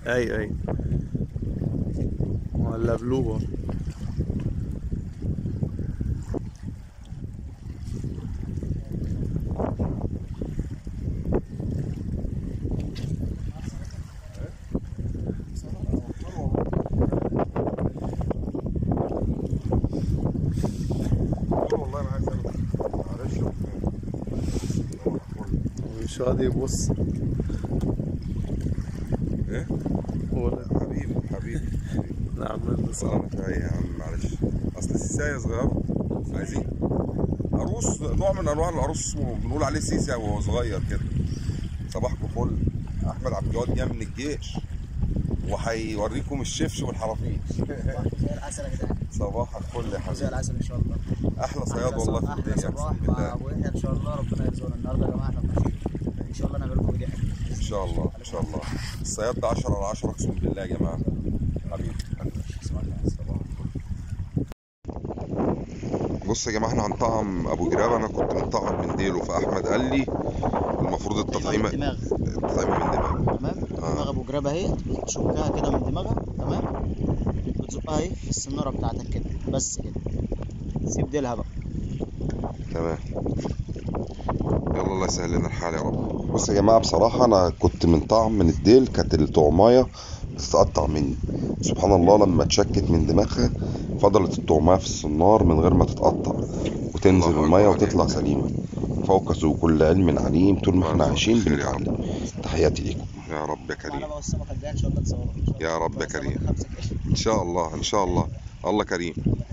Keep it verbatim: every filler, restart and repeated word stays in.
ايوه ايوه، ولا بلوبر. والله انا عايز اعمل معلش مش راضي يبص. ايه؟ ولا حبيبي حبيبي نعم اللي صار. سلامتك يا عم معلش، اصل السيسايه صغيره عايزين عروس، نوع من انواع العروس اسمه بنقول عليه سيسا وهو صغير كده. صباحكم فل. احمد عبد الجواد جاي من الجيش وهيوريكم الشفش والحرافيش. زي العسل يا جدعان. صباح الفل يا زي حبيبي. العسل ان شاء الله. احلى صياد والله في احلى الدنيا صباح اقسم مع بالله. ابو يحيى ان شاء الله. ربنا يرزقنا النهارده يا جماعه، احنا ماشيين ان شاء الله نعمل لكم فيديو حلو ان شاء الله ان شاء الله. الصياد ده عشرة على عشرة اقسم بالله يا جماعه. حبيبي. بص يا جماعه، احنا هنطعم ابو جراب. انا كنت مطعم من ديله، فاحمد قال لي المفروض التطعيمه الدماغ التطعيمه من دماغه. تمام. دماغ ابو جراب اهي، بتشكها كده من دماغها تمام، بتزقها اهي في السناره بتاعتك كده بس كده، سيب ديلها بقى. تمام. يلا الله يسهل لنا الحال يا رب. بص يا جماعه، بصراحه انا كنت من طعم من الديل، كانت الطعمايه بتتقطع مني. سبحان الله، لما اتشكت من دماغها فضلت الطعمايه في الصنار من غير ما تتقطع وتنزل الميه وتطلع سليمه. فوق ذو كل علم عليم، طول ما احنا عايشين بنتعلم. تحياتي ليكم. يا رب يا كريم. معانا بقى السمكه الجايه ان شاء الله تصورها. يا رب يا كريم. ان شاء الله ان شاء الله. الله كريم.